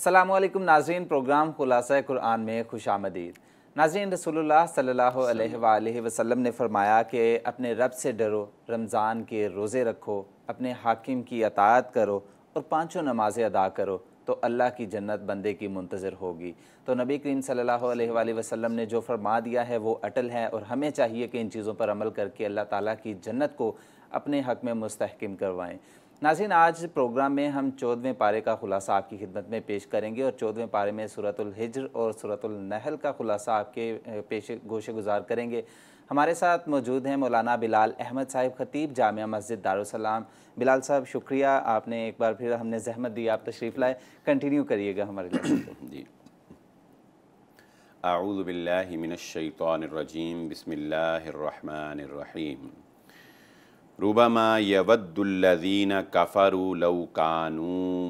अस्सलामुअलैकुम नाज़रीन, प्रोग्राम खुलासा कुरान में खुश आमदीद। नाज़रीन, रसूलुल्लाह सल्लल्लाहु अलैहि वसल्लम ने फ़रमाया कि अपने रब से डरो, रमज़ान के रोज़े रखो, अपने हाकिम की अताअत करो और पाँचों नमाज़ें अदा करो तो अल्लाह की जन्नत बंदे की मुंतज़र होगी। तो नबी करीम सल्लल्लाहु अलैहि वसल्लम ने जो फरमा दिया है वो अटल है और हमें चाहिए कि इन चीज़ों पर अमल करके अल्लाह ताला की जन्नत को अपने हक़ में मुस्तहकिम करवाएँ। नाज़रीन, आज प्रोग्राम में हम 14वें पारे का ख़ुलासा आपकी खिदमत में पेश करेंगे और 14वें पारे में सूरतुल हिज्र और सूरतुल नहल का ख़ुलासा आपके पेश गोशे गुज़ार करेंगे। हमारे साथ मौजूद हैं मौलाना बिलाल अहमद साहिब ख़तीब, जामिया मस्जिद दारुस्सलाम। बिलाल साहब, शुक्रिया, आपने एक बार फिर हमने ज़हमत दी, आप तशरीफ़ लाए। कंटिन्यू करिएगा हमारे लिए जी। आऊज़ु बिल्लाहि मिनश शैतानिर रजीम, बिस्मिल्लाहिर रहमानिर रहीम। रुबमा यवद्दुल्लज़ीना कफ़रू लौ कानू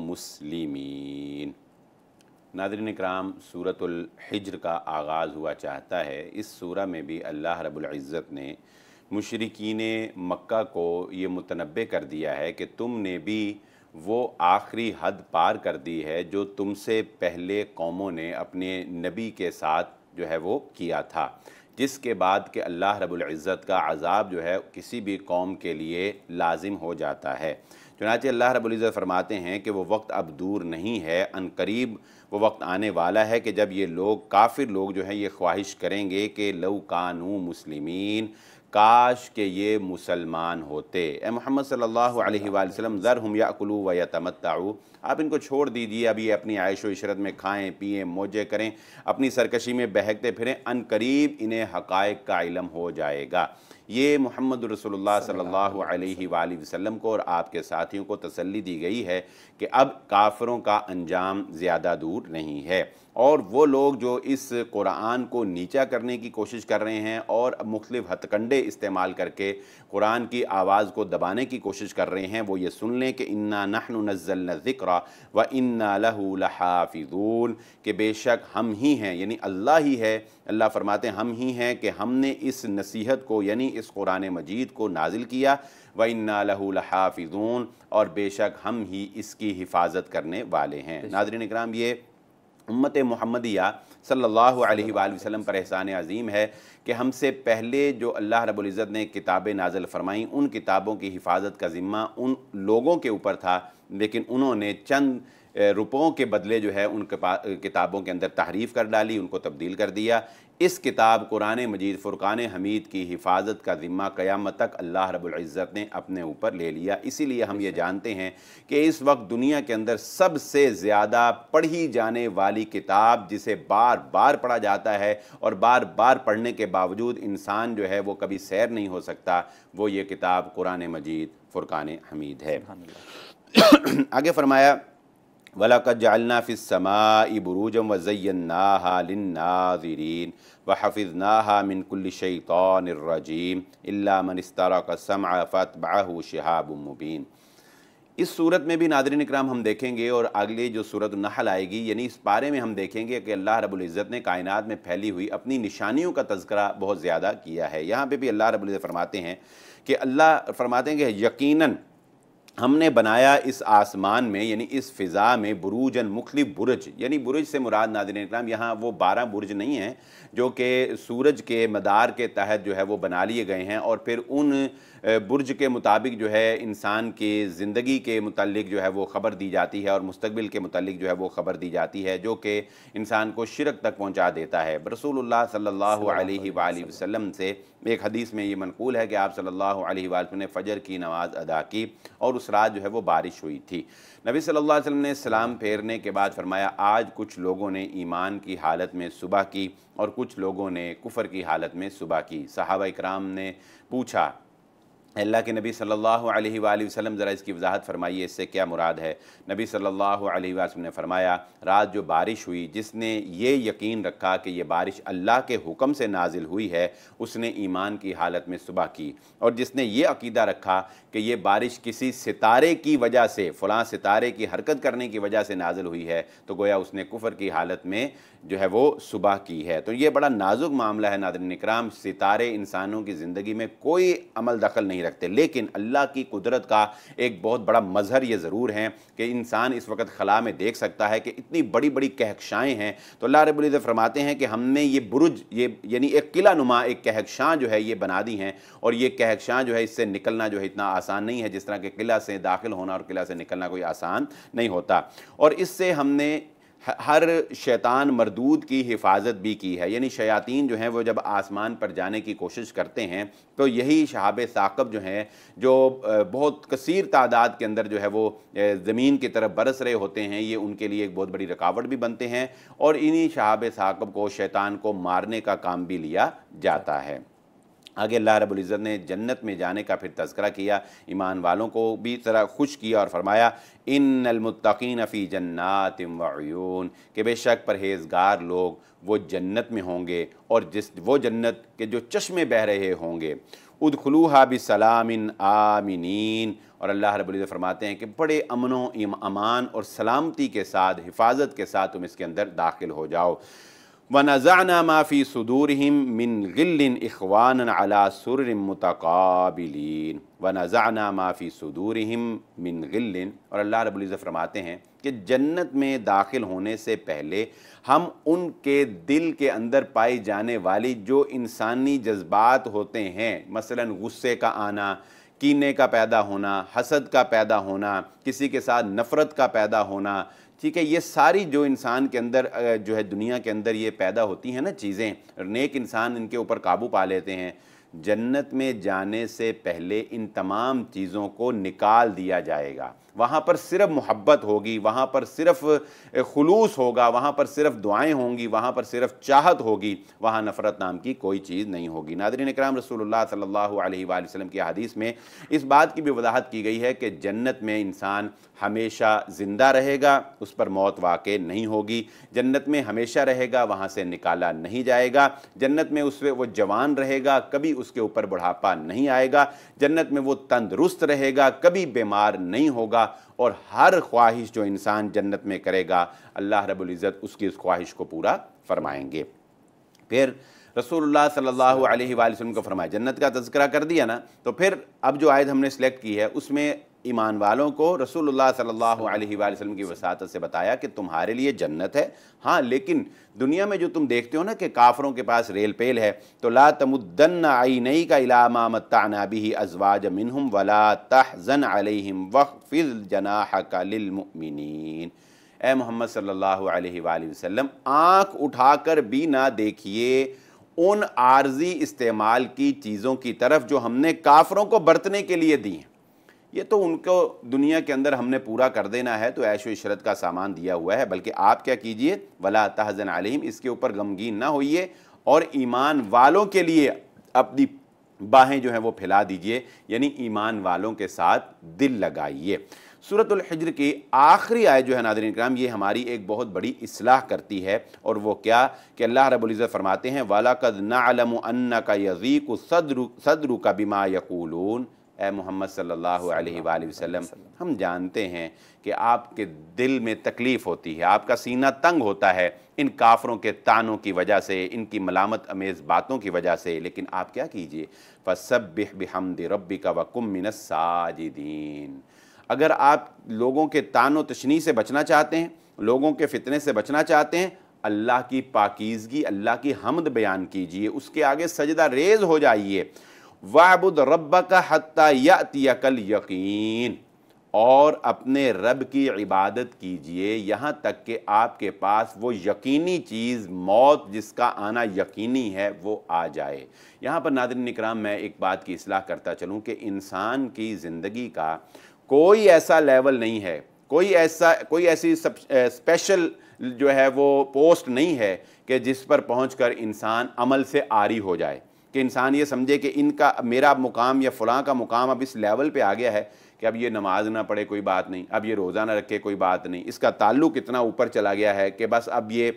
मुस्लिमीन। नाज़रीन इकराम, सूरतुल हिज्र का आगाज़ हुआ चाहता है। इस सूरा में भी अल्लाह रब्बुल इज़्ज़त ने मुशरिकीन मक्का को ये मुतनब्बे कर दिया है कि तुमने भी वो आखिरी हद पार कर दी है जो तुमसे पहले कौमों ने अपने नबी के साथ जो है वो किया था, जिसके बाद कि अल्लाह रब्बुल इज़्ज़त का अज़ाब जो है किसी भी कौम के लिए लाजिम हो जाता है। चुनांचे अल्लाह रब्बुल इज़्ज़त फरमाते हैं कि वो वक्त अब दूर नहीं है, अनकरीब वो वक्त आने वाला है कि जब ये लोग काफ़िर लोग जो हैं ये ख्वाहिश करेंगे कि लौ कानू मुस्लिमीन, काश के ये मुसलमान होते। ए मोहम्मद सल्लल्लाहु अलैहि वसल्लम, ज़रहुम याकुलू व यतमत्ताऊ, आप इनको छोड़ दीजिए, अभी अपनी आयशो इशरत में खाएं पिएं मौजें करें, अपनी सरकशी में बहकते फिरें, अनकरीब इन्हें हक़ाइक़ का इल्म हो जाएगा। ये मोहम्मद रसूलुल्लाह सल्लल्लाहु अलैहि वसल्लम को और आपके साथियों को तसल्ली दी गई है कि अब काफ़िरों का अंजाम ज़्यादा दूर नहीं है। और वो लोग जो इस कुरान को नीचा करने की कोशिश कर रहे हैं और मुख्तलिफ़ हथकंडे इस्तेमाल करके कुरान की आवाज़ को दबाने की कोशिश कर रहे हैं, वो ये सुन लें कि इन्ना नहनु नज़्ज़लना ज़िक्रा व इन्ना लहू लहाफ़िज़ून, कि बेशक हम ही हैं, यानी अल्लाह ही है। अल्लाह फरमाते हैं हम ही हैं कि हमने इस नसीहत को यानी इस कुरान मजीद को नाजिल किया, व इन्ना लहू लहाफ़िज़ून, और बेशक हम ही इसकी हिफाजत करने वाले हैं। नाज़रीन इकराम, ये उम्मत मुहम्मदिया सल्लल्लाहु अलैहि वसल्लम पर एहसान अज़ीम है कि हमसे पहले जो अल्लाह रब्बुल इज़्ज़त ने किताबें नाज़िल फरमाईं, उन किताबों की हिफाजत का ज़िम्मा उन लोगों के ऊपर था, लेकिन उन्होंने चंद रुपयों के बदले जो है उन किताबों के अंदर तहरीफ़ कर डाली, उनको तब्दील कर दिया। इस किताब कुरान मजीद फ़ुरक़ान हमीद की हिफाजत का ज़िम्मा क़यामत तक अल्लाह रब्बुल इज़्ज़त ने अपने ऊपर ले लिया। इसीलिए हम ये जानते हैं कि इस वक्त दुनिया के अंदर सबसे ज़्यादा पढ़ी जाने वाली किताब, जिसे बार बार पढ़ा जाता है और बार बार पढ़ने के बावजूद इंसान जो है वो कभी सैर नहीं हो सकता, वो ये किताब कुरान मजीद फ़ुरक़ान हमीद है। आगे फरमाया, वलक़द जअलना फ़िस्समाइ बुरूजन व ज़य्यन्नाहा लिन्नाज़िरीन व हफ़िज़नाहा मिन कुल्लि शैतानिर रजीम इल्ला मन इस्तरक़ समअ फ़अत्बअहु शिहाबुम मुबीन। इस सूरत में भी नाज़रीन इकराम हम देखेंगे, और अगले जो सूरत नहल आएगी, यानी इस पारे में हम देखेंगे कि अल्लाह रब्बुल इज़्ज़त ने कायनात में फैली हुई अपनी निशानियों का तज़किरा बहुत ज़्यादा किया है। यहाँ पे भी अल्लाह रब्बुल इज़्ज़त फरमाते हैं कि अल्लाह फरमाते हैं कि यकीनन हमने बनाया इस आसमान में यानी इस फ़िज़ा में बुरूजन, मुख्तलिफ बुर्ज, यानी बुर्ज से मुराद नाज़रीन इकराम यहाँ वो 12 बुर्ज नहीं हैं जो कि सूरज के मदार के तहत जो है वो बना लिए गए हैं, और फिर उन बुर्ज के मुताबिक जो है इंसान की ज़िंदगी के मुतालिक जो है वो ख़बर दी जाती है और मुस्तक़बिल के मुतालिक जो है वो ख़बर दी जाती है, जो कि इंसान को शिरक तक पहुँचा देता है। रसूलुल्लाह सल्लल्लाहु अलैहि वसल्लम से एक हदीस में ये मनक़ूल है कि आप सल्लल्लाहु अलैहि वसल्लम ने फ़जर की नमाज़ अदा की और उस रात जो है वो बारिश हुई थी। नबी सल्लल्लाहु अलैहि वसल्लम ने सलाम फेरने के बाद फरमाया, आज कुछ लोगों ने ईमान की हालत में सुबह की और कुछ लोगों ने कुफ़र की हालत में सुबह की। सहाबा इकराम ने पूछा, अल्लाह के नबी सल्लल्लाहु अलैहि वसल्लम ज़रा इसकी वजाहत फरमाइए, इससे क्या मुराद है। नबी सल्लल्लाहु अलैहि वसल्लम ने फरमाया, रात जो बारिश हुई, जिसने ये यकीन रखा कि ये बारिश अल्लाह के हुक्म से नाजिल हुई है, उसने ईमान की हालत में सुबह की, और जिसने ये अकीदा रखा कि ये बारिश किसी सितारे की वजह से, फ़लाँ सितारे की हरकत करने की वजह से नाजिल हुई है, तो गोया उसने कुफ़र की हालत में जो है वो सुबह की है। तो ये बड़ा नाजुक मामला है नाज़रीन इकराम। सितारे इंसानों की ज़िंदगी में कोई अमल दखल नहीं रखते। लेकिन अल्लाह की कुदरत का एक बहुत बड़ा मज़हर ये ज़रूर है कि इंसान इस वक्त खला में देख सकता है कि इतनी बड़ी बड़ी कहकशाएँ हैं। तो अल्लाह रब्बुल इज़्ज़त फरमाते हैं कि हमने ये बुरुज, ये यानी एक किला नुमा एक कहकशां जो है ये बना दी हैं, और ये कहकशां जो है इससे निकलना जो है इतना आसान नहीं है जिस तरह के किला से दाखिल होना और किला से निकलना कोई आसान नहीं होता। और इससे हमने हर शैतान मरदूद की हिफाजत भी की है, यानी शयातीन जो हैं वो जब आसमान पर जाने की कोशिश करते हैं तो यही शहाब साक़ब जो हैं, जो बहुत कसीर तादाद के अंदर जो है वो ज़मीन की तरफ बरस रहे होते हैं, ये उनके लिए एक बहुत बड़ी रुकावट भी बनते हैं, और इन्हीं शहाब साक़ब को, शैतान को मारने का काम भी लिया जाता है। आगे अल्लाह रब्बुल इज़्ज़त ने जन्नत में जाने का फिर तज़किरा किया, ईमान वालों को भी तरह खुश किया और फरमाया इन्नल मुत्तक़ीन फ़ी जन्नातिन व उयून, कि बेशक परहेज़गार लोग वो जन्नत में होंगे और वो जन्नत के जो चश्मे बह रहे होंगे। उदखुलूहा बिसलामिन आमिनीन, और अल्लाह रब्बुल इज़्ज़त फरमाते हैं कि बड़े अमनो अमान और सलामती के साथ, हिफाजत के साथ तुम इसके अंदर दाखिल हो जाओ। वनज़अना मा फ़ी सुदूरिहिम मिन गिल्लिन इख़वानन अला सुर्रिन मुतक़ाबिलीन, वनज़अना मा फ़ी सुदूरिहिम मिन गिल्लिन, और अल्लाह रब्बुल इज़्ज़त फरमाते हैं कि जन्नत में दाखिल होने से पहले हम उनके दिल के अंदर पाई जाने वाली जो इंसानी जज्बात होते हैं, मसलन गुस्से का आना, कीने का पैदा होना, हसद का पैदा होना, किसी के साथ नफ़रत का पैदा होना, ठीक है, ये सारी जो इंसान के अंदर जो है दुनिया के अंदर ये पैदा होती हैं ना चीज़ें, नेक इंसान इनके ऊपर काबू पा लेते हैं। जन्नत में जाने से पहले इन तमाम चीज़ों को निकाल दिया जाएगा। वहाँ पर सिर्फ मोहब्बत होगी, वहाँ पर सिर्फ खुलूस होगा, वहाँ पर सिर्फ दुआएं होंगी, वहाँ पर सिर्फ चाहत होगी, वहाँ नफ़रत नाम की कोई चीज़ नहीं होगी। नाज़रीन इकराम, रसूलुल्लाह सल्लल्लाहु अलैहि वसल्लम की हदीस में इस बात की भी वजाहत की गई है कि जन्नत में इंसान हमेशा ज़िंदा रहेगा, उस पर मौत वाक़ई नहीं होगी। जन्नत में हमेशा रहेगा, वहाँ से निकाला नहीं जाएगा। जन्नत में उसमें वो जवान रहेगा, कभी उसके ऊपर बुढ़ापा नहीं आएगा। जन्नत में वो तंदुरुस्त रहेगा, कभी बीमार नहीं होगा, और हर ख्वाहिश जो इंसान जन्नत में करेगा अल्लाह रब्बुल इज़्ज़त उसकी उस ख्वाहिश को पूरा फरमाएंगे। फिर रसूलुल्लाह सल्लल्लाहु अलैहि वसल्लम को फरमाया, जन्नत का तज़किरा कर दिया ना, तो फिर अब जो आयत हमने सेलेक्ट की है उसमें ईमान वालों को रसूलुल्लाह सल्लल्लाहु अलैहि वसल्लम की वसातत से बताया कि तुम्हारे लिए जन्नत है, हाँ, लेकिन दुनिया में जो तुम देखते हो ना कि काफरों के पास रेल पेल है, तो ला तमुद्दन्न ऐनैका इला मा मत्तअना बिही अज़वाज मिनहुम वला तहज़न अलैहिम वख़्फ़िज़ जनाहका लिल मुमिनीन। ए मोहम्मद सल्लल्लाहु अलैहि वसल्लम, आँख उठाकर भी ना देखिए उन आर्जी इस्तेमाल की चीज़ों की तरफ जो हमने काफरों को बरतने के लिए दी हैं। ये तो उनको दुनिया के अंदर हमने पूरा कर देना है, तो ऐशो इशरत का सामान दिया हुआ है, बल्कि आप क्या कीजिए, वला तहज़न अलैहिम, इसके ऊपर गमगीन ना होइए, और ईमान वालों के लिए अपनी बाहें जो हैं वो फैला दीजिए, यानी ईमान वालों के साथ दिल लगाइए। सूरतुल हिज्र की आखिरी आयत जो है नाज़रीन इकराम, ये हमारी एक बहुत बड़ी इस्लाह करती है, और वो क्या कि अल्लाह रब्बुल इज़्ज़त फरमाते हैं वलक़द नअलमु अन्नका यज़ीक़ु सद्रुका बिमा यक़ूलून। ए मोहम्मद सल्लल्लाहु अलैहि वसल्लम, हम जानते हैं कि आपके दिल में तकलीफ़ होती है, आपका सीना तंग होता है इन काफरों के तानों की वजह से, इनकी मलामत अमेज़ बातों की वजह से, लेकिन आप क्या कीजिए, फसब्बिह बिहम्दि रब्बिका व कुम मिनस साजिदीन। अगर आप लोगों के तानो तशनी से बचना चाहते हैं, लोगों के फितने से बचना चाहते हैं, अल्लाह की पाकीज़गी, अल्लाह की हम्द बयान कीजिए, उसके आगे सजदा रेज़ हो जाइए। वाबुद रब्बका हत्ता यातियकल यकीन, और अपने रब की इबादत कीजिए यहाँ तक कि आपके पास वो यकीनी चीज़, मौत जिसका आना यकीनी है, वो आ जाए। यहाँ पर नाज़रीन इकराम, मैं एक बात की इस्लाह करता चलूँ कि इंसान की ज़िंदगी का कोई ऐसा लेवल नहीं है, कोई ऐसी स्पेशल जो है वो पोस्ट नहीं है कि जिस पर पहुंचकर इंसान अमल से आरी हो जाए, कि इंसान ये समझे कि इनका, मेरा मुकाम या फ़लाँ का मुकाम अब इस लेवल पे आ गया है कि अब ये नमाज ना पढ़े कोई बात नहीं, अब ये रोज़ा ना रखे कोई बात नहीं, इसका ताल्लुक़ इतना ऊपर चला गया है कि बस अब ये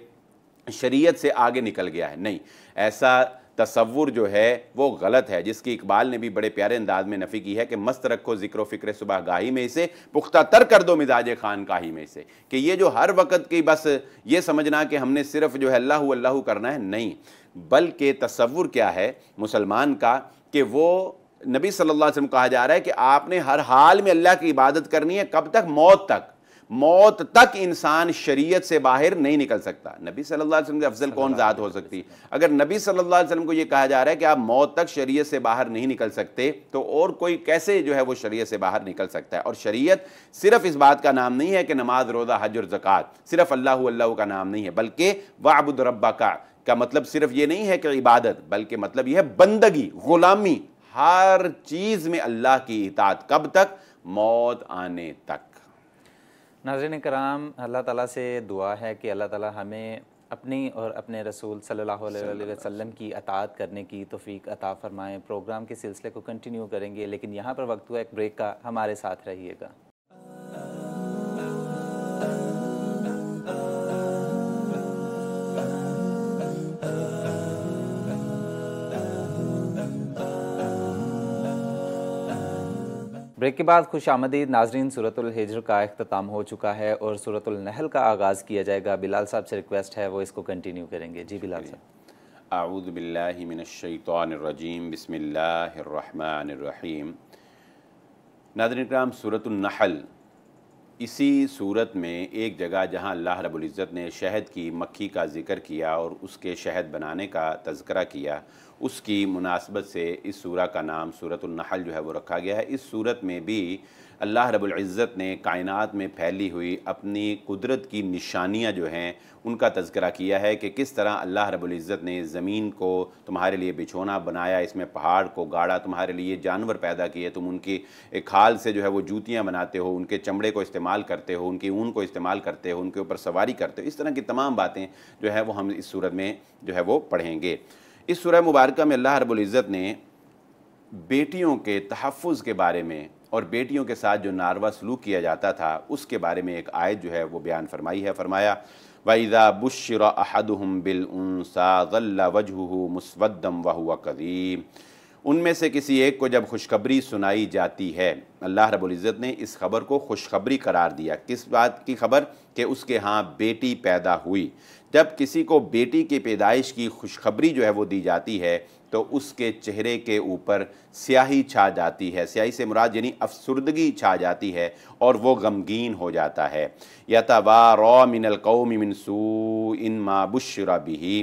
शरीयत से आगे निकल गया है। नहीं, ऐसा तसव्वुर जो है वो गलत है, जिसकी इकबाल ने भी बड़े प्यारे अंदाज में नफ़ी की है कि मस्त रखो ज़िक्र फ़िक्र सुबह गाही में इसे, पुख्ता तर कर दो मिजाज खानकाही में इसे, कि ये जो हर वक़्त की बस ये समझना कि हमने सिर्फ जो है अल्लाहु अल्लाहु करना है, नहीं, बल्कि तसव्वुर क्या है मुसलमान का कि वो नबी सल्लल्लाहु अलैहि वसल्लम कहा जा रहा है कि आपने हर हाल में अल्लाह की इबादत करनी है। कब तक? मौत तक इंसान शरीयत से बाहर नहीं निकल सकता। नबी सल्लल्लाहु अलैहि वसल्लम से अफजल कौन ज़ात हो सकती? अगर नबी सल्लल्लाहु अलैहि वसल्लम को यह कहा जा रहा है कि आप मौत तक शरीयत से बाहर नहीं निकल सकते, तो और कोई कैसे जो है वो शरीयत से बाहर निकल सकता है? और शरीयत सिर्फ इस बात का नाम नहीं है कि नमाज, रोज़ा, हज और ज़कात, सिर्फ अल्लाह का नाम नहीं है, बल्कि वअबुद रब्बका का मतलब सिर्फ ये नहीं है कि इबादत, बल्कि मतलब यह है बंदगी, गुलामी, हर चीज़ में अल्लाह की इताअत। कब तक? मौत आने तक। नाज़रीन कराम, अल्लाह ताला से दुआ है कि अल्लाह ताला हमें अपनी और अपने रसूल सल्लल्लाहु अलैहि वसल्लम की अताअत करने की तौफीक अता फ़रमाएँ। प्रोग्राम के सिलसिले को कंटिन्यू करेंगे, लेकिन यहाँ पर वक्त हुआ एक ब्रेक का। हमारे साथ रहिएगा। ब्रेक के बाद खुश आमदीद नाजरीन। सूरतुल हिज्र का अख्ताम हो चुका है और सूरतुल नहल का आगाज़ किया जाएगा। बिलाल साहब से रिक्वेस्ट है वो इसको कंटिन्यू करेंगे। जी बिलाल साहब। अऊज़ु बिल्लाहि मिनश्शैतानिर रजीम, बिस्मिल्लाहिर रहमानिर रहीम। नाज़रीन इकराम, सूरतुल नहल, इसी सूरत में एक जगह जहाँ अल्लाह रब्बुल इज़्ज़त ने शहद की मक्खी का ज़िक्र किया और उसके शहद बनाने का तज़किरा किया, उसकी मुनासबत से इस सूरा का नाम सूरतुल नहल जो है वो रखा गया है। इस सूरत में भी अल्लाह रब्बुल इज़्ज़त ने कायनात में फैली हुई अपनी कुदरत की निशानियाँ जो हैं उनका तज़किरा किया है कि किस तरह अल्लाह रब्बुल इज़्ज़त ने ज़मीन को तुम्हारे लिए बिछोना बनाया, इसमें पहाड़ को गाड़ा, तुम्हारे लिए जानवर पैदा किए, तुम उनकी खाल से जो है वो जूतियाँ बनाते हो, उनके चमड़े को इस्तेमाल करते हो, उनकी ऊन को इस्तेमाल करते हो, उनके ऊपर सवारी करते हो। इस तरह की तमाम बातें जो है वो हम इस सूरत में जो है वो पढ़ेंगे। इस सूरह मुबारक में अल्लाह रब्बुल इज़्ज़त ने बेटियों के तहफ़्फ़ुज़ के बारे में और बेटियों के साथ जो नारवा सलूक किया जाता था उसके बारे में एक आयत जो है वो बयान फरमाई है। फरमाया, वइज़ा बुश्शिरा अहदुहुम बिल उन्सा ज़ल्ला वजहुहु मुस्वद्दम व हुवा कज़ीम। उनमें से किसी एक को जब खुशखबरी सुनाई जाती है, अल्लाह रब्बुल इज़्ज़त ने इस खबर को खुशखबरी करार दिया। किस बात की खबर? कि उसके यहाँ बेटी पैदा हुई। जब किसी को बेटी की पैदाइश की खुशखबरी जो है वो दी जाती है तो उसके चेहरे के ऊपर स्याही छा जाती है। स्याही से मुराद यानी अफसुर्दगी छा जाती है और वो गमगीन हो जाता है। यतवारा मिनल कौमि मिन सूइन मा बुश्शिरा बिही,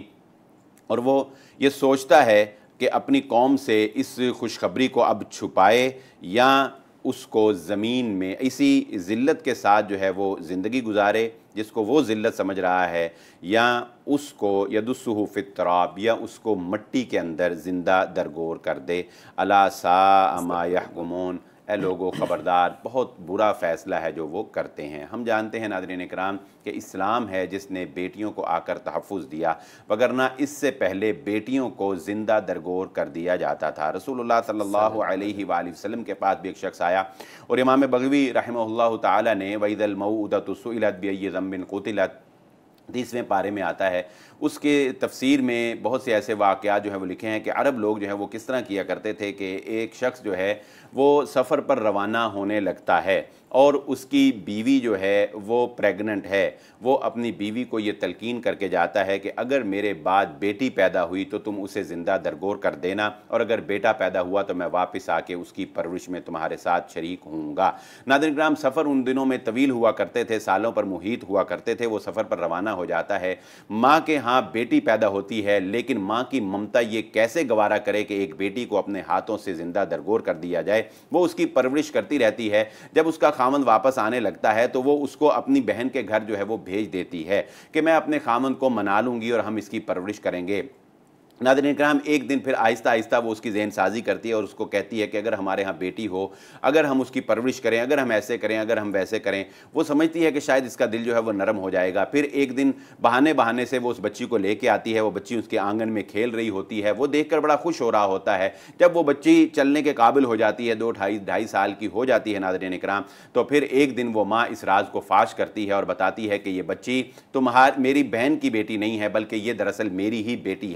और वो ये सोचता है कि अपनी कौम से इस खुशखबरी को अब छुपाए या उसको ज़मीन में इसी ज़िल्लत के साथ जो है वो ज़िंदगी गुजारे जिसको वो ज़िल्लत समझ रहा है, या उसको यदुस्सुहु फित्तराब, या उसको मट्टी के अंदर ज़िंदा दरगोर कर दे। अला सा मा यहकुमून, ए लोगो ख़बरदार, बहुत बुरा फ़ैसला है जो वो करते हैं। हम जानते हैं नाज़रीन इकराम कि इस्लाम है जिसने बेटियों को आकर तहफ़्फ़ुज़ दिया, वगरना इससे पहले बेटियों को ज़िंदा दरगोर कर दिया जाता था। रसूलुल्लाह सल्लल्लाहु अलैहि वसल्लम के पास भी एक शख्स आया और इमाम बग़वी रहमहुल्लाह ताला ने वइज़ल मऊउदतु सुइलत बिअय्यि ज़ंबिन क़ुतिलत 30वें पारे में आता है। उसके तफसीर में बहुत से ऐसे वाक़यात जो है वो लिखे हैं कि अरब लोग जो है वो किस तरह किया करते थे कि एक शख्स जो है वो सफ़र पर रवाना होने लगता है और उसकी बीवी जो है वो प्रेग्नेंट है। वो अपनी बीवी को ये तलकीन करके जाता है कि अगर मेरे बाद बेटी पैदा हुई तो तुम उसे ज़िंदा दरगोर कर देना, और अगर बेटा पैदा हुआ तो मैं वापस आके उसकी परवरिश में तुम्हारे साथ शरीक होऊंगा। नाज़रीन किराम, सफ़र उन दिनों में तवील हुआ करते थे, सालों पर मुहीत हुआ करते थे। वो सफ़र पर रवाना हो जाता है, माँ के यहाँ बेटी पैदा होती है, लेकिन माँ की ममता ये कैसे गवारा करे कि एक बेटी को अपने हाथों से ज़िंदा दरगोर कर दिया जाए। वो उसकी परवरिश करती रहती है। जब उसका खामन वापस आने लगता है तो वो उसको अपनी बहन के घर जो है वो भेज देती है कि मैं अपने खामन को मना लूँगी और हम इसकी परवरिश करेंगे। नाज़रीन किराम, एक दिन फिर आहिस्ता आहिस्ता वो उसकी ज़हन साजी करती है और उसको कहती है कि अगर हमारे यहाँ बेटी हो, अगर हम उसकी परवरिश करें, अगर हम ऐसे करें, अगर हम वैसे करें। वो समझती है कि शायद इसका दिल जो है वो नरम हो जाएगा। फिर एक दिन बहाने बहाने से वो उस बच्ची को लेके आती है। वो बच्ची उसके आंगन में खेल रही होती है। वो देखकर बड़ा खुश हो रहा होता है। जब वो बच्ची चलने के काबिल हो जाती है, 2-2.5 साल की हो जाती है नाज़रीन इकराम, तो फिर एक दिन वो माँ इस राज को फाश करती है और बताती है कि ये बच्ची मेरी बहन की बेटी नहीं है, बल्कि ये दरअसल मेरी ही बेटी है। मैंने तुम्हें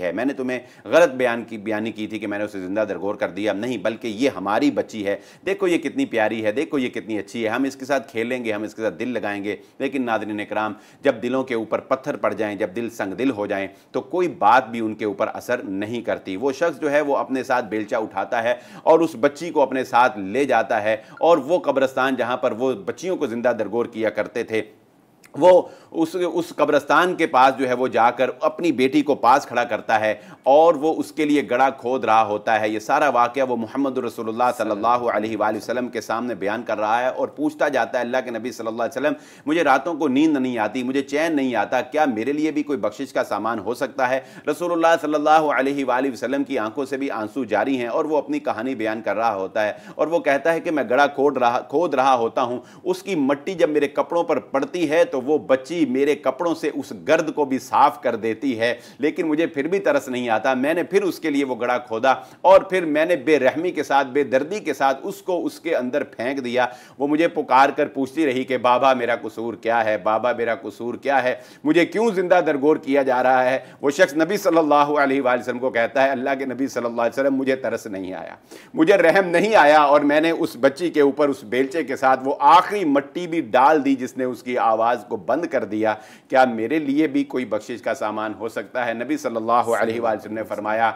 तुम्हें गलत बयानी की थी कि मैंने उसे ज़िंदा दरगोर कर दिया, नहीं, बल्कि ये हमारी बच्ची है, देखो ये कितनी प्यारी है, देखो ये कितनी अच्छी है, हम इसके साथ खेलेंगे, हम इसके साथ दिल लगाएंगे। लेकिन नाज़रीन इकराम, जब दिलों के ऊपर पत्थर पड़ जाएं, जब दिल संग दिल हो जाएं, तो कोई बात भी उनके ऊपर असर नहीं करती। वो शख्स जो है वो अपने साथ बेलचा उठाता है और उस बच्ची को अपने साथ ले जाता है, और वो कब्रिस्तान जहां पर वो बच्चियों को जिंदा दरगोर किया करते थे, वो उस कब्रिस्तान के पास जो है वो जाकर अपनी बेटी को पास खड़ा करता है और वो उसके लिए गड़ा खोद रहा होता है। ये सारा वाक़या वो मोहम्मद रसूलुल्लाह सल्लल्लाहु अलैहि वसल्लम के सामने बयान कर रहा है और पूछता जाता है, अल्लाह के नबी सल्लल्लाहु अलैहि वसल्लम, मुझे रातों को नींद नहीं आती, मुझे चैन नहीं आता, क्या मेरे लिए भी कोई बख्शिश का सामान हो सकता है? रसूलुल्लाह सल्लल्लाहु अलैहि वसल्लम की आंखों से भी आंसू जारी हैं और वो अपनी कहानी बयान कर रहा होता है और वो कहता है कि मैं गड़ा खोद रहा होता हूँ, उसकी मट्टी जब मेरे कपड़ों पर पड़ती है तो वो बच्ची मेरे कपड़ों से उस गर्द को भी साफ कर देती है, लेकिन मुझे फिर भी तरस नहीं आता। मैंने फिर उसके लिए वो गड़ा खोदा और फिर मैंने बेरहमी के साथ, बेदर्दी के साथ उसको उसके अंदर फेंक दिया। वो मुझे पुकार कर पूछती रही कि बाबा मेरा कसूर क्या है, बाबा मेरा कसूर क्या है, मुझे क्यों जिंदा दरगोर किया जा रहा है? वो शख्स नबी सल्लल्लाहु अलैहि वसल्लम को कहता है, अल्लाह के नबी सल्लल्लाहु अलैहि वसल्लम, मुझे तरस नहीं आया, मुझे रहम नहीं आया और मैंने उस बच्ची के ऊपर उस बेलचे के साथ वो आखिरी मट्टी भी डाल दी जिसने उसकी आवाज़ को बंद कर दिया। क्या मेरे लिए भी कोई बख्शिश का सामान हो सकता है? नबी सल्लल्लाहु अलैहि वसल्लम ने फरमाया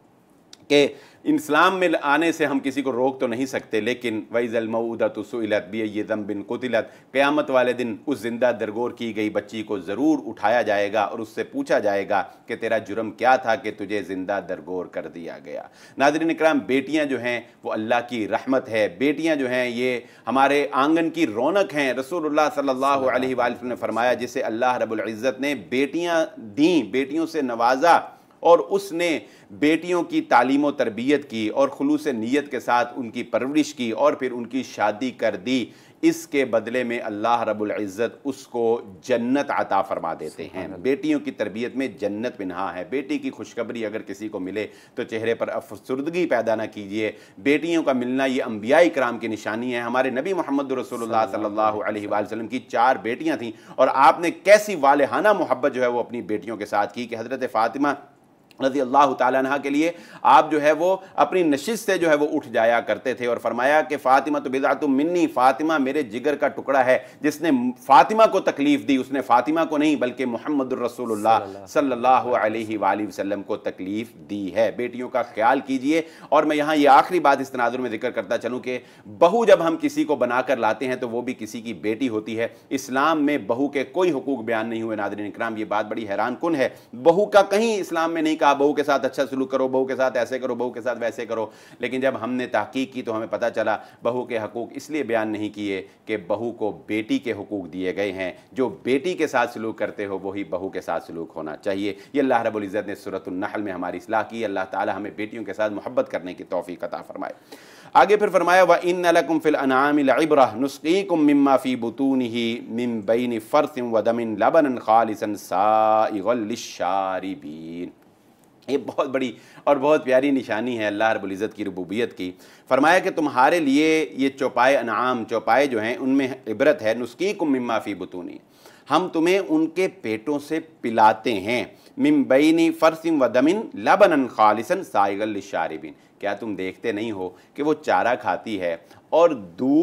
कि इस्लाम में आने से हम किसी को रोक तो नहीं सकते, लेकिन वैज़ल मऊदतु सुइलत बिअय्यि ज़ंबिन कुतिलत, क़यामत वाले दिन उस जिंदा दरगोर की गई बच्ची को ज़रूर उठाया जाएगा और उससे पूछा जाएगा कि तेरा जुर्म क्या था कि तुझे ज़िंदा दरगोर कर दिया गया। नाज़रीन इकराम, बेटियां जो हैं वो अल्लाह की रहमत है, बेटियां जो हैं ये हमारे आंगन की रौनक हैं। रसूलुल्लाह सल्लल्लाहु अलैहि वसल्लम ने फरमाया, जिसे अल्लाह रब्बुल इज़्ज़त ने बेटियां दी, बेटियों से नवाजा और उसने बेटियों की तालीम व तरबियत की और खुलूस नीयत के साथ उनकी परवरिश की और फिर उनकी शादी कर दी, इसके बदले में अल्लाह रब्बुल इज़्ज़त उसको जन्नत अता फरमा देते हैं। बेटियों की तरबियत में जन्नत पिन्हा है। बेटी की खुशखबरी अगर किसी को मिले तो चेहरे पर अफसुर्दगी पैदा ना कीजिए। बेटियों का मिलना ये अंबिया इकराम की निशानी है। हमारे नबी मोहम्मद रसूलुल्लाह सल्लल्लाहु अलैहि वसल्लम की 4 बेटियां थीं और आपने कैसी वालिहाना मोहब्बत जो है वो अपनी बेटियों के साथ की कि हज़रत फ़ातिमा रज़ी अल्लाह ताला अन्हा के लिए आप जो है वो अपनी नशिस्त से जो है वो उठ जाया करते थे और फरमाया कि फ़ातिमा तो बिज़अतुम मिन्नी, फ़ातिमा मेरे जिगर का टुकड़ा है। जिसने फ़ातिमा को तकलीफ़ दी उसने फ़ातिमा को नहीं बल्कि मुहम्मदुर रसूलुल्लाह सल्लल्लाहु अलैहि वसल्लम को तकलीफ़ दी है। बेटियों का ख्याल कीजिए। और मैं यहाँ ये आखिरी बात इस तनाजुर में जिक्र करता चलूँ कि बहू जब हम किसी को बनाकर लाते हैं तो वो भी किसी की बेटी होती है। इस्लाम में बहू के कोई हुकूक बयान नहीं हुए। नाज़रीन इकराम, ये बात बड़ी हैरान कुन है। बहू का कहीं इस्लाम में नहीं कहा बहू के साथ अच्छा सलूक करो, बहू के साथ ऐसे करो, बहू के साथ वैसे करो। लेकिन जब हमने तहकीक की तो हमें पता चला बहू के हकूक इसलिए बयान नहीं किए कि बहू को बेटी के हुकूक दिए गए हैं। जो बेटी के साथ सलूक करते हो वही बहू के साथ सलूक होना चाहिए। ये अल्लाह रब्बुल इज़्ज़त ने सूरतुन नहल में हमारी इस्लाह की। अल्लाह ताला हमें बेटियों के साथ मोहब्बत करने की तौफीक अता फरमाए। आगे फिर फरमाया, व इन्न लकुम फिल अनआमि लइब्रह नुस्क़ीकुम मिम्मा फ़ी बुतूनिही मिन बैनि फ़र्सिन व दमिन लबनन ख़ालिसन साइग़ल लिश्शारिबीन। ये बहुत बड़ी और बहुत प्यारी निशानी है अल्लाह रब्बुल इज़्ज़त की रुबूबियत की। फरमाया कि तुम्हारे लिए ये चौपाए अनाम, चौपाए जो हैं उनमें इबरत है। नुस्क़ीकुम मिम्मा फ़ी बुतूनी, हम तुम्हें उनके पेटों से पिलाते हैं। मिन बैनि फ़र्सिन व दमिन लबनन ख़ालिसन साइग़ल लिश्शारिबीन, क्या तुम देखते नहीं हो कि वो चारा खाती है और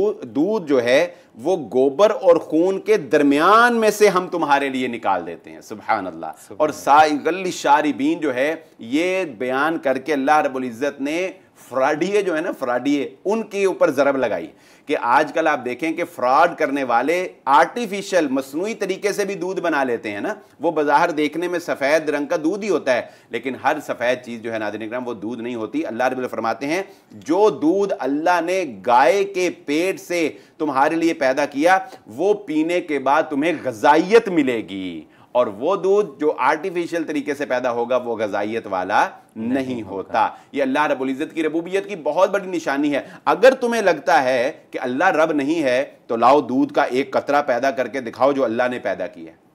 दूध जो है वो गोबर और खून के दरमियान में से हम तुम्हारे लिए निकाल देते हैं। सुभान अल्लाह। और साइग़ल लिश्शारिबीन जो है ये बयान करके अल्लाह रब्बुल इज़्ज़त ने फ्रॉडिये जो है ना, फ्रॉडिये, उनके ऊपर ज़रब लगाई कि आजकल आप देखें कि फ्रॉड करने वाले आर्टिफिशियल मसनूई तरीके से भी दूध बना लेते हैं ना। वो बाज़ार देखने में सफ़ेद रंग का दूध ही होता है, लेकिन हर सफ़ेद चीज़ जो है नाज़रीन इकराम वो दूध नहीं होती। अल्लाह रब्बुल फरमाते हैं जो दूध अल्लाह ने गाय के पेट से तुम्हारे लिए पैदा किया वो पीने के बाद तुम्हें ग़ज़ाइयत मिलेगी, और वो दूध जो आर्टिफिशियल तरीके से पैदा होगा वो ग़ज़ाइयत वाला नहीं होता। ये अल्लाह रब्बुल इज़्ज़त की रबूबियत की बहुत बड़ी निशानी है। अगर तुम्हें लगता है कि अल्लाह रब नहीं है तो लाओ दूध का एक कतरा पैदा करके दिखाओ जो अल्लाह ने पैदा किया है।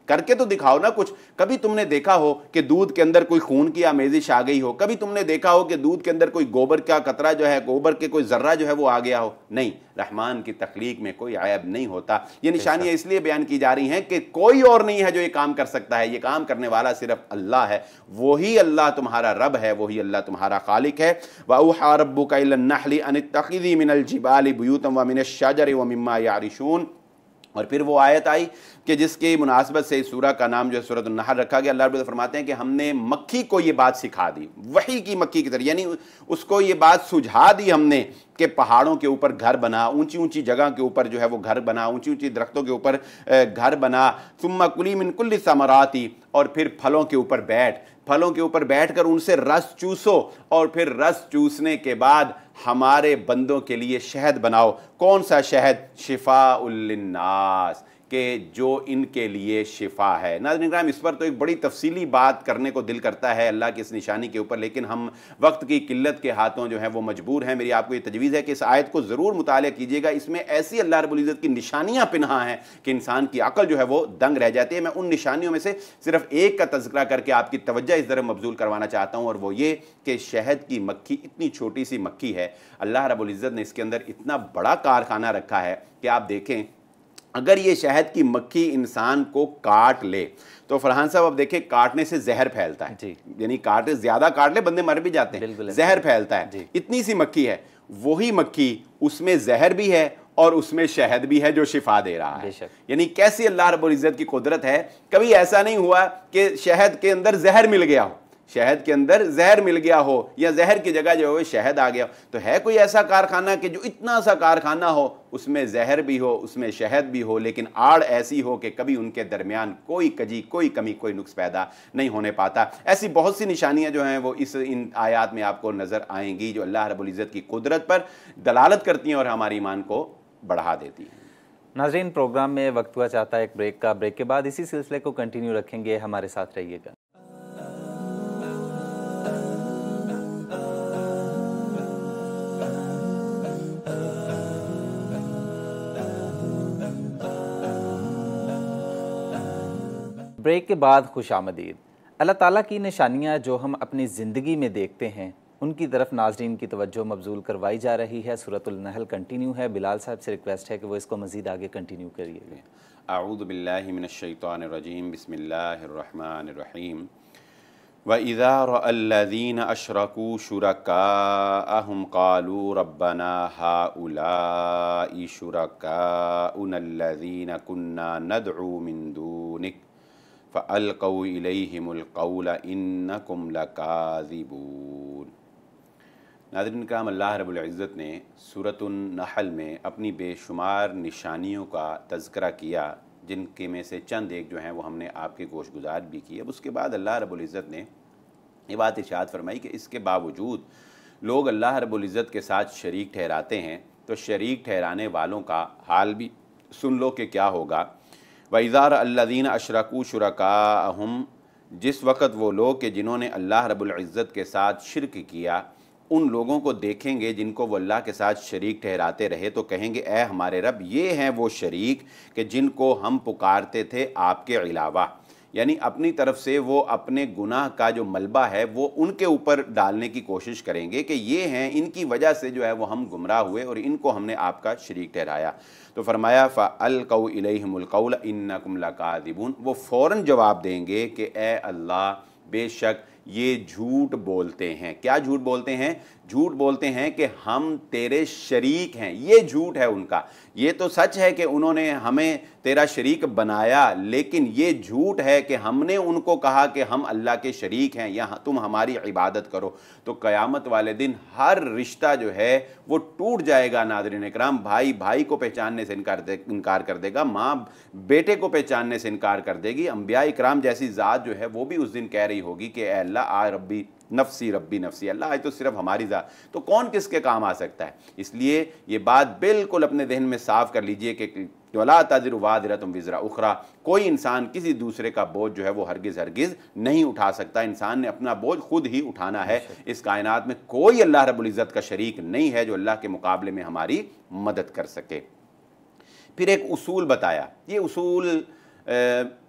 करके तो दिखाओ ना कुछ। कभी तुमने देखा हो कि दूध के अंदर कोई खून की आमेजिश आ गई हो? कभी तुमने देखा हो कि दूध के अंदर कोई गोबर का कतरा जो है, गोबर के कोई जर्रा जो है वो आ गया हो? नहीं, रहमान की तख्लीक में कोई ऐब नहीं होता। ये निशानियां इसलिए बयान की जा रही हैं कि कोई और नहीं है जो ये काम कर सकता है, ये काम करने वाला सिर्फ अल्लाह है। वही अल्लाह तुम्हारा रब है, वही अल्लाह तुम्हारा खालिक है। वअौहा रब्बुका इलन नहली अन इत्तखिज़ी मिनल जिबालि बुयूतन व मिनश शजरि व मिम्मा यारिशून। और फिर वो आयत आई कि जिसकी मुनासबत से इस सूरा का नाम जो है सूरत अन-नहल रखा गया। अल्लाह रब्बुल इज़्ज़त फरमाते हैं कि हमने मक्खी को ये बात सिखा दी, वही की मक्खी की तरह, यानी उसको ये बात सुझा दी हमने कि पहाड़ों के ऊपर घर बना, ऊंची ऊंची जगह के ऊपर जो है वो घर बना, ऊंची ऊंची दरख्तों के ऊपर घर बना। सुम्मा कुली मिन कुल्ली समराती, और फिर फलों के ऊपर बैठ, फलों के ऊपर बैठकर उनसे रस चूसो, और फिर रस चूसने के बाद हमारे बंदों के लिए शहद बनाओ। कौन सा शहद? शिफाउल लिन्नास, कि जो इनके लिए शिफा है। नाज़रीन किराम, इस पर तो एक बड़ी तफसीली बात करने को दिल करता है अल्लाह की इस निशानी के ऊपर, लेकिन हम वक्त की किल्लत के हाथों जो है वो मजबूर हैं। मेरी आपको ये तजवीज़ है कि इस आयत को ज़रूर मुताला कीजिएगा। इसमें ऐसी अल्लाह रब्बुल इज़्ज़त की निशानियाँ पिन्हा हैं कि इंसान की अकल जो है वो दंग रह जाती है। मैं उन निशानियों में से सिर्फ एक का तज़किरा करके आपकी तवज्जो इस तरफ मबजूल करवाना चाहता हूँ, और वो ये कि शहद की मक्खी इतनी छोटी सी मक्खी है, अल्लाह रब्बुल इज़्ज़त ने इसके अंदर इतना बड़ा कारखाना रखा है कि आप देखें, अगर ये शहद की मक्खी इंसान को काट ले तो फरहान साहब अब देखें, काटने से जहर फैलता है, यानी काटे ज्यादा काट ले बंदे मर भी जाते हैं, जहर फैलता है। इतनी सी मक्खी है, वही मक्खी उसमें जहर भी है और उसमें शहद भी है जो शिफा दे रहा है। यानी कैसी अल्लाह रब्बुल इज़्ज़त की कुदरत है। कभी ऐसा नहीं हुआ कि शहद के अंदर जहर मिल गया हो, शहद के अंदर जहर मिल गया हो, या जहर की जगह जो है शहद आ गया हो। तो है कोई ऐसा कारखाना कि जो इतना सा कारखाना हो, उसमें जहर भी हो, उसमें शहद भी हो, लेकिन आड़ ऐसी हो कि कभी उनके दरमियान कोई कजी, कोई कमी, कोई नुक्स पैदा नहीं होने पाता। ऐसी बहुत सी निशानियां जो हैं वो इन आयात में आपको नजर आएंगी, जो अल्लाह रब्बुल इज़्ज़त की कुदरत पर दलालत करती हैं और हमारे ईमान को बढ़ा देती हैं। नाज़रीन, प्रोग्राम में वक्त हुआ चाहता है एक ब्रेक का। ब्रेक के बाद इसी सिलसिले को कंटिन्यू रखेंगे, हमारे साथ रहिएगा। ब्रेक के बाद खुशामदीद। अल्लाह ताला की निशानियाँ जो हम अपनी ज़िंदगी में देखते हैं, उनकी तरफ नाज़रीन की तवज्जो मबजूल करवाई जा रही है। सूरतुल नहल कंटिन्यू है। बिलाल साहब से रिक्वेस्ट है कि वो इसको मज़ीद आगे कंटिन्यू करिए। अऊज़ु बिल्लाहि मिनश शैतानिर रजीम, बिस्मिल्लाहिर रहमानिर रहीम। व इज़ा रअल्लज़ीना अशरकू शुरकाअहुम क़ालू रब्बना हाउलाइ शुरकाउनल्लज़ीना कुन्ना नदअू मिन दूनिक फ़अल्क़ौ इलैहिमुल क़ौला इन्नकुम लकाज़िबून। नाज़रीन किराम, अल्लाह रब्बुल इज़्ज़त ने सूरतुन नहल में अपनी बेशुमार निशानियों का तज़किरा किया, जिनके में से चंद एक जो हैं वो हमने आपके गोशगुजार भी की। अब उसके बाद अल्लाह रब्बुल इज़्ज़त ने ये बात इरशाद फरमाई कि इसके बावजूद लोग अल्लाह रब्बुल इज़्ज़त के साथ शरीक ठहराते हैं, तो शरीक ठहराने वालों का हाल भी सुन लो कि क्या होगा। वइज़ा रअल्लज़ीना अशरकू शुरकाअहुम, जिस वक़्त वो लोग कि जिन्होंने अल्लाह रब्बुल इज़्ज़त के साथ शिरक किया, उन लोगों को देखेंगे जिनको वो अल्लाह के साथ शरीक ठहराते रहे, तो कहेंगे ए हमारे रब, ये हैं वो शरीक कि जिनको हम पुकारते थे आपके अलावा। यानी अपनी तरफ से वो अपने गुनाह का जो मलबा है वो उनके ऊपर डालने की कोशिश करेंगे कि ये हैं, इनकी वजह से जो है वो हम गुमराह हुए और इनको हमने आपका शरीक ठहराया। तो फरमाया फ़अल्क़ौ इलैहिमुल क़ौला इन्नकुम लकाज़िबून, वो फ़ौरन जवाब देंगे कि ए अल्लाह, बेशक ये झूठ बोलते हैं। क्या झूठ बोलते हैं? झूठ बोलते हैं कि हम तेरे शरीक हैं। ये झूठ है उनका। ये तो सच है कि उन्होंने हमें तेरा शरीक बनाया, लेकिन ये झूठ है कि हमने उनको कहा कि हम अल्लाह के शरीक हैं या तुम हमारी इबादत करो। तो क़यामत वाले दिन हर रिश्ता जो है वो टूट जाएगा। नाज़रीन इकराम, भाई भाई को पहचानने से इनकार कर देगा, माँ बेटे को पहचानने से इनकार कर देगी। अंबिया इकराम जैसी ज़ात जो है वो भी उस दिन कह रही होगी कि अल्लाह आ रब्बी नफ्सी रब्बी नफ्सी, अल्लाह है तो सिर्फ हमारी ज़ात, तो कौन किसके काम आ सकता है। इसलिए ये बात बिल्कुल अपने जहन में साफ़ कर लीजिए कि वला ताज़िरु वाज़िरतुम विज़रा उख़रा, कोई इंसान किसी दूसरे का बोझ जो है वो हरगिज़ हरगिज़ नहीं उठा सकता। इंसान ने अपना बोझ खुद ही उठाना है। इस कायनात में कोई अल्लाह रब्बुल इज़्ज़त का शरीक नहीं है जो अल्लाह के मुकाबले में हमारी मदद कर सके। फिर एक उसूल बताया। ये उसूल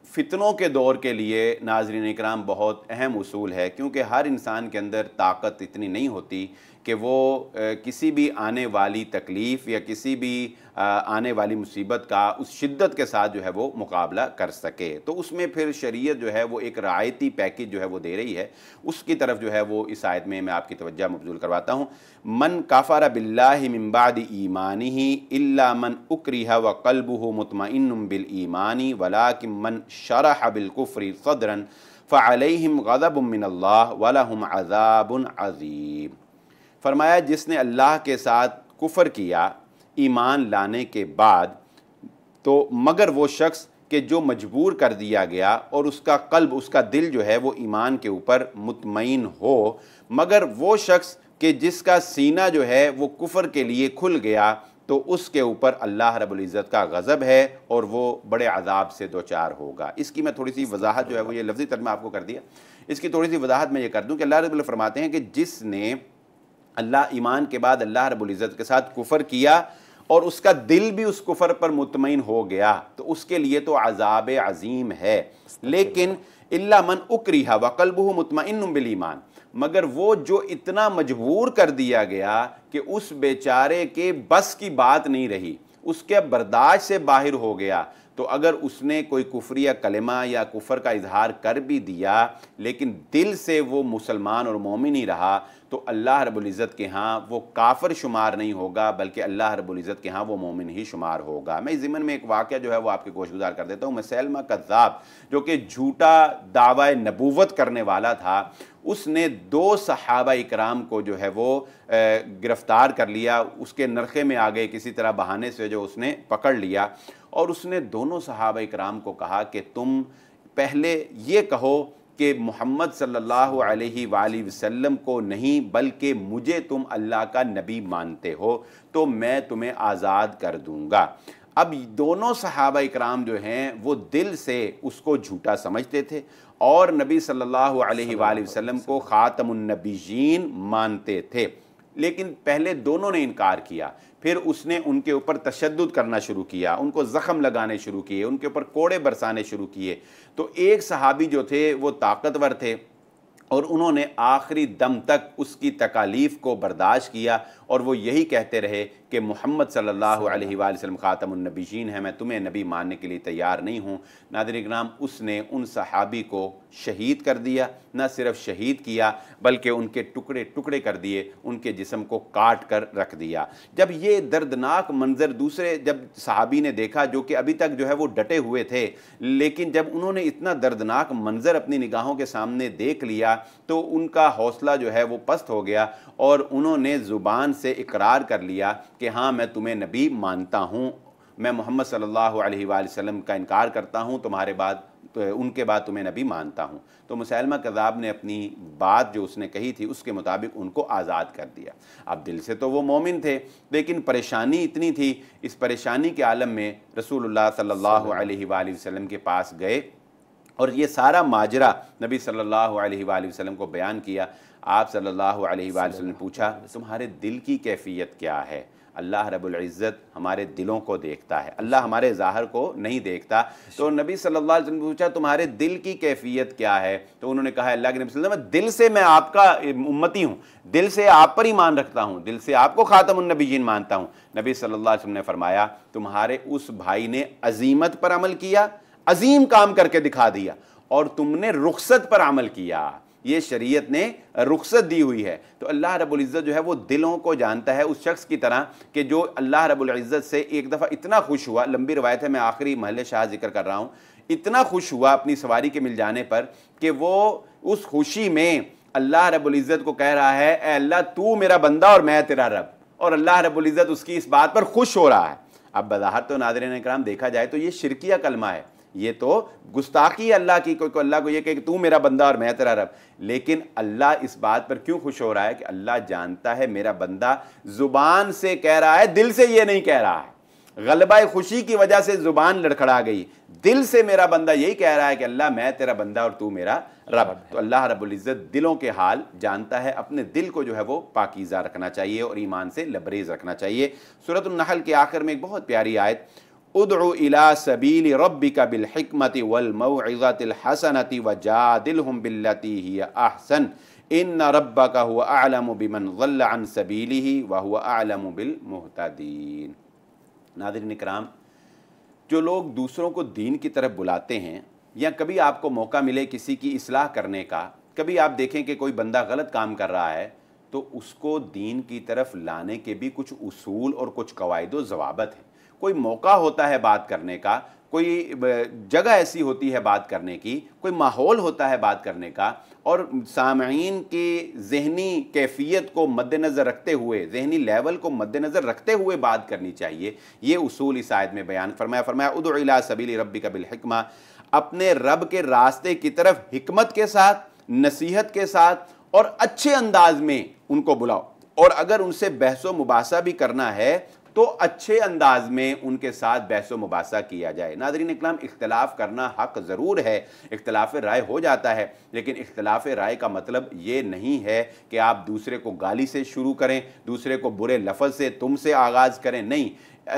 फितनों के दौर के लिए नाज़रीन इकराम बहुत अहम उसूल है, क्योंकि हर इंसान के अंदर ताकत इतनी नहीं होती कि वो किसी भी आने वाली तकलीफ़ या किसी भी आने वाली मुसीबत का उस शिद्दत के साथ जो है वो मुकाबला कर सके। तो उसमें फिर शरीयत जो है वो एक रायती पैकेज जो है वो दे रही है, उसकी तरफ जो है वो इस आयत में मैं आपकी तवज्जो मबज़ूल करवाता हूँ। मन कफ़र बिल्लाहि मिन बादि ईमानिही इल्ला मन उक्रिहा व क़ल्बुहु मुतमइन्नुम बिल ईमानी वलाकिन मन शरह बिल कुफ्रि सदरन फ़अलैहिम ग़ज़बुम मिनल्लाह व लहुम अज़ाबुन अज़ीम। फरमाया जिसने अल्लाह के साथ कुफ़र किया ईमान लाने के बाद, तो मगर वो शख्स कि जो मजबूर कर दिया गया और उसका कल्ब, उसका दिल जो है वो ईमान के ऊपर मुतमईन हो, मगर वो शख्स कि जिसका सीना जो है वो कुफ़र के लिए खुल गया, तो उसके ऊपर अल्लाह रब्बुल इज़्ज़त का गज़ब है और वो बड़े अज़ाब से दो चार होगा। इसकी मैं थोड़ी सी वजाहत जो है वो ये लफ्ज़ी तर्जुमा आपको कर दिया, इसकी थोड़ी सी वजाहत मैं ये कर दूँ कि अल्लाह रब्बुल फरमाते हैं कि जिसने अल्लाह ईमान के बाद अल्लाह रब्बुल इज़्ज़त के साथ कुफ़र किया और उसका दिल भी उस कुफ़र पर मुतमईन हो गया, तो उसके लिए तो अज़ाब अज़ीम है। लेकिन इल्ला मन उक्रिहा व क़ल्बुहु मुतमइन्नुम बिल ईमान, मगर वो जो इतना मजबूर कर दिया गया कि उस बेचारे के बस की बात नहीं रही, उसके बर्दाश्त से बाहर हो गया, तो अगर उसने कोई कुफ्रिया कलिमा या कुफ़र का इजहार कर भी दिया लेकिन दिल से वो मुसलमान और मोमिन ही रहा, तो अल्लाह रब्बुल इज़्ज़त के यहाँ वो काफ़िर शुमार नहीं होगा, बल्कि अल्लाह रब्बुल इज़्ज़त के यहाँ वो मोमिन ही शुमार होगा। मैं इस ज़िमन में एक वाक़या जो है वो आपके गोशगुजार कर देता हूँ। मुसैलमा कज़्ज़ाब, जो कि झूठा दावा नबूवत करने वाला था, उसने 2 सहाबा इकराम को जो है वो गिरफ़्तार कर लिया, उसके नरखे में आ गए, किसी तरह बहाने से जो उसने पकड़ लिया और उसने दोनों सहाबा इकराम को कहा कि तुम पहले ये कहो कि मोहम्मद सल्लल्लाहु अलैहि वसल्लम को नहीं बल्कि मुझे तुम अल्लाह का नबी मानते हो तो मैं तुम्हें आज़ाद कर दूंगा। अब दोनों सहाबा इकराम जो हैं वो दिल से उसको झूठा समझते थे और नबी सल्लल्लाहु अलैहि वसल्लम को ख़ातमुन नबीयीन मानते थे, लेकिन पहले दोनों ने इनकार किया। फिर उसने उनके ऊपर तशद्दुद करना शुरू किया, उनको ज़ख़म लगाने शुरू किए, उनके ऊपर कोड़े बरसाने शुरू किए। तो एक सहाबी जो थे वो ताकतवर थे और उन्होंने आखिरी दम तक उसकी तकालीफ़ को बर्दाश्त किया और वो यही कहते रहे कि मोहम्मद सल्लल्लाहु अलैहि वसल्लम ख़ातमुन नबीयीन है, मैं तुम्हें नबी मानने के लिए तैयार नहीं हूँ। नाज़रीन इकराम, उसने उन सहाबी को शहीद कर दिया, न सिर्फ शहीद किया बल्कि उनके टुकड़े टुकड़े कर दिए, उनके जिस्म को काट कर रख दिया। जब ये दर्दनाक मंज़र दूसरे जब सहाबी ने देखा, जो कि अभी तक जो है वो डटे हुए थे, लेकिन जब उन्होंने इतना दर्दनाक मंज़र अपनी निगाहों के सामने देख लिया तो उनका हौसला जो है वो पस्त हो गया और उन्होंने ज़ुबान से इकरार कर लिया कि हाँ मैं तुम्हें नबी मानता हूँ, मैं मोहम्मद सल्लल्लाहु अलैहि वसल्लम का इनकार करता हूँ, तुम्हारे बाद उनके बाद तुम्हें नबी मानता हूँ। तो मुसैलमा कज़्ज़ाब ने अपनी बात जो उसने कही थी उसके मुताबिक उनको आज़ाद कर दिया। अब दिल से तो वो मोमिन थे, लेकिन परेशानी इतनी थी, इस परेशानी के आलम में रसूलुल्लाह सल्लल्लाहु अलैहि वसल्लम के पास गए और ये सारा माजरा नबी सल्लल्लाहु अलैहि वसल्लम को बयान किया। आप सल्लल्लाहु अलैहि वसल्लम ने पूछा, तुम्हारे दिल की कैफियत क्या है? अल्लाह रब्बुल इज़्ज़त हमारे दिलों को देखता है, अल्लाह हमारे ज़ाहिर को नहीं देखता। तो नबी सल्लल्लाहु अलैहि वसल्लम ने पूछा, तुम्हारे दिल की कैफियत क्या है? तो उन्होंने कहा, अल्लाह के नबी सल्लल्लाहु अलैहि वसल्लम, दिल से मैं आपका उम्मती हूँ, दिल से आप पर ईमान रखता हूँ, दिल से आपको ख़ातमुन नबीयीन मानता हूँ। नबी सल्लल्लाहु अलैहि वसल्लम ने फरमाया, तुम्हारे उस भाई ने अज़ीमत पर अमल किया, अजीम काम करके दिखा दिया, और तुमने रुखसत पर अमल किया, ये शरीयत ने रुखसत दी हुई है। तो अल्लाह रब्बुल इज़्ज़त जो है वो दिलों को जानता है, उस शख्स की तरह कि जो अल्लाह रब्बुल इज़्ज़त से एक दफ़ा इतना खुश हुआ, लंबी रवायत है, मैं आखिरी महल शाह जिक्र कर रहा हूँ, इतना खुश हुआ अपनी सवारी के मिल जाने पर कि वो उस खुशी में अल्लाह रब्बुल इज़्ज़त को कह रहा है, ए अल्लाह तू मेरा बंदा और मैं तेरा रब, और अल्लाह रब्बुल इज़्ज़त उसकी इस बात पर खुश हो रहा है। अब बज़ाहिर तो नाज़रीन इकराम देखा जाए तो ये शिरकिया कलमा है, ये तो गुस्ताखी अल्लाह की, कोई अल्लाह को ये कहे कि तू मेरा बंदा और मैं तेरा रब। लेकिन अल्लाह इस बात पर क्यों खुश हो रहा है कि अल्लाह जानता है मेरा बंदा ज़ुबान से कह रहा है, दिल से ये नहीं कह रहा है। गलबा खुशी की वजह से ज़ुबान लड़खड़ा गई, दिल से मेरा बंदा यही कह रहा है कि अल्लाह मैं तेरा बंदा और तू मेरा रब। तो अल्लाह रब्बुल इज़्ज़त दिलों के हाल जानता है, अपने दिल को जो है वो पाकीज़ा रखना चाहिए और ईमान से लबरेज़ रखना चाहिए। सूरह अन-नहल के आखिर में एक बहुत प्यारी आयत, उदउ इला सबील रब्बिका बिल हिकमति वल मौइज़तिल हसनति वजादिलहुम बिल्लती हिय अहसन इन्न रब्बका हुवा अअलमु बिमन ज़ल्ल अन सबीलिही व हुवा अअलमु बिल मुहतदीन। नाज़रीन इकराम, जो लोग दूसरों को दीन की तरफ बुलाते हैं, या कभी आपको मौका मिले किसी की इस्लाह करने का, कभी आप देखें कि कोई बंदा गलत काम कर रहा है, तो उसको दीन की तरफ लाने के भी कुछ उसूल और कुछ कवायद व ज़वाबित हैं। कोई मौका होता है बात करने का, कोई जगह ऐसी होती है बात करने की, कोई माहौल होता है बात करने का, और सामईन की ज़हनी कैफियत को मद्देनज़र रखते हुए, ज़हनी लेवल को मद्देनज़र रखते हुए बात करनी चाहिए। ये उसूल इस आयत में बयान फरमाया उदउ इला सबीली रब्बिका बिल हिकमा, अपने रब के रास्ते की तरफ हिकमत के साथ, नसीहत के साथ और अच्छे अंदाज में उनको बुलाओ। और अगर उनसे बहसो मुबासा भी करना है तो अच्छे अंदाज में उनके साथ बहसो मुबासा किया जाए। नाज़रीन इकराम, इख्तिलाफ करना हक ज़रूर है, इख्तिलाफ राय हो जाता है, लेकिन इख्तिलाफ राय का मतलब ये नहीं है कि आप दूसरे को गाली से शुरू करें, दूसरे को बुरे लफ्ज़ से, तुमसे आगाज़ करें। नहीं,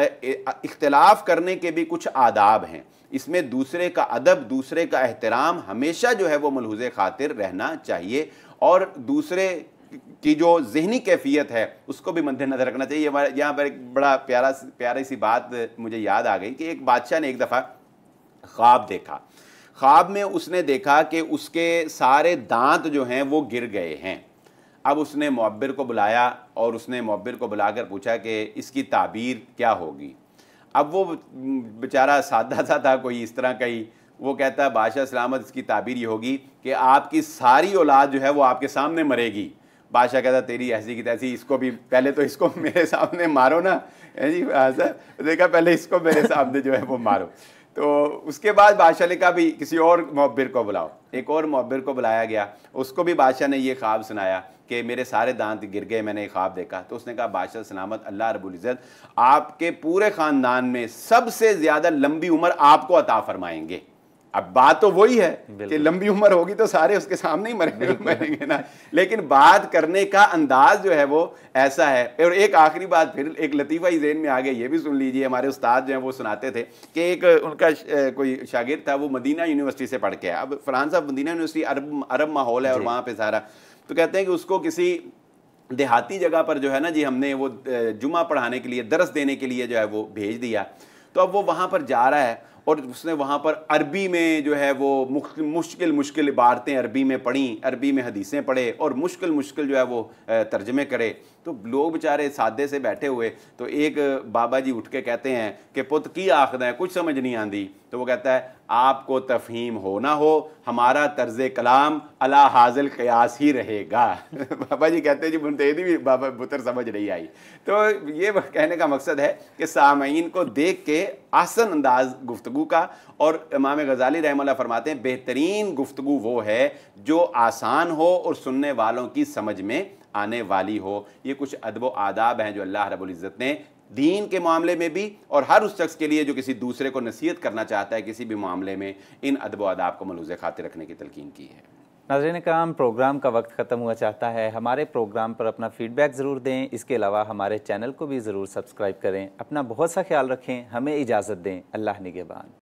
इख्तिलाफ करने के भी कुछ आदाब हैं। इसमें दूसरे का अदब, दूसरे का एहतराम हमेशा जो है वो मलहूज़े खातिर रहना चाहिए, और दूसरे की जो ज़हनी कैफियत है उसको भी मद्देनज़र रखना चाहिए। यहाँ पर एक बड़ा प्यारी सी बात मुझे याद आ गई कि एक बादशाह ने एक दफ़ा ख्वाब देखा। ख्वाब में उसने देखा कि उसके सारे दांत जो हैं वो गिर गए हैं। अब उसने मुअब्बिर को बुलाया और उसने मुअब्बिर को बुलाकर पूछा कि इसकी ताबीर क्या होगी। अब वो बेचारा सादा सा था, कोई इस तरह का ही, वो कहता है बादशाह सलामत, इसकी ताबीर ये होगी कि आपकी सारी औलाद जो है वो आपके सामने मरेगी। बादशाह कहता तेरी ऐसी की तैसी, इसको भी पहले तो इसको मेरे सामने मारो ना जी। देखा, पहले इसको मेरे सामने जो है वो मारो। तो उसके बाद बादशाह ने कहा भी किसी और मुअब्बिर को बुलाओ। एक और मुअब्बिर को बुलाया गया, उसको भी बादशाह ने ये ख्वाब सुनाया कि मेरे सारे दांत गिर गए, मैंने एक ख्वाब देखा। तो उसने कहा बादशाह सलामत, अल्लाह रब्बुल इज़्ज़त आपके पूरे ख़ानदान में सबसे ज़्यादा लंबी उम्र आपको अता फरमाएंगे। अब बात तो वही है कि लंबी उम्र होगी तो सारे उसके सामने ही मरेंगे ना, लेकिन बात करने का अंदाज जो है वो ऐसा है। और एक आखिरी बात, फिर एक लतीफ़ा ही ज़हन में आ गया, ये भी सुन लीजिए। हमारे उस्ताद जो हैं वो सुनाते थे कि एक उनका कोई शागिर्द था, वो मदीना यूनिवर्सिटी से पढ़ के आया। अब फ़रहान साहब, मदीना यूनिवर्सिटी अरब माहौल है और वहाँ पर सारा, तो कहते हैं कि उसको किसी देहाती जगह पर जो है ना जी, हमने वो जुमा पढ़ाने के लिए, दरस देने के लिए जो है वो भेज दिया। तो अब वो वहाँ पर जा रहा है और उसने वहाँ पर अरबी में जो है वो मुश्किल इबारतें अरबी में पढ़ी, अरबी में हदीसें पढ़े और मुश्किल जो है वो तर्जमे करे। तो लोग बेचारे सादे से बैठे हुए, तो एक बाबा जी उठ के कहते हैं कि पुत की आखदा है, कुछ समझ नहीं आती। तो वो कहता है आपको तफहीम हो ना हो, हमारा तर्ज कलाम अला हाजिल क़यास ही रहेगा। बाबा जी कहते हैं जी मुंतदी भी बाबा पुत्र समझ नहीं आई। तो ये कहने का मकसद है कि सामईन को देख के आसन अंदाज गुफ्तगू का, और इमाम गज़ाली रहमतुल्लाह फरमाते हैं बेहतरीन गुफ्तगू वो है जो आसान हो और सुनने वालों की समझ में आने वाली हो। ये कुछ अदब व आदाब हैं जो अल्लाह रब्बुल इज़्ज़त ने दीन के मामले में भी और हर उस शख्स के लिए जो किसी दूसरे को नसीहत करना चाहता है किसी भी मामले में, इन अदब व आदाब को मलूज़े खातिर रखने की तलकीन की है। नाज़रीन कराम, प्रोग्राम का वक्त ख़त्म हुआ चाहता है। हमारे प्रोग्राम पर अपना फ़ीडबैक ज़रूर दें। इसके अलावा हमारे चैनल को भी ज़रूर सब्सक्राइब करें। अपना बहुत सा ख्याल रखें। हमें इजाज़त दें। अल्लाह निगहबान।